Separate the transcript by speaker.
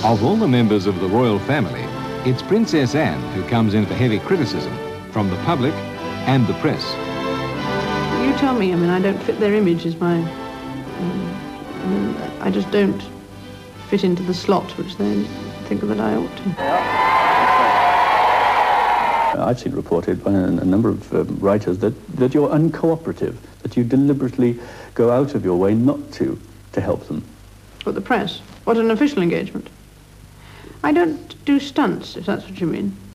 Speaker 1: Of all the members of the royal family, it's Princess Anne who comes in for heavy criticism from the public and the press.
Speaker 2: You tell me, I don't fit their image as my... I just don't fit into the slot which they think that I ought to.
Speaker 3: I've seen reported by a number of writers that you're uncooperative, that you deliberately go out of your way not to help them.
Speaker 2: But the press? What, an official engagement? I don't do stunts, if that's what you mean.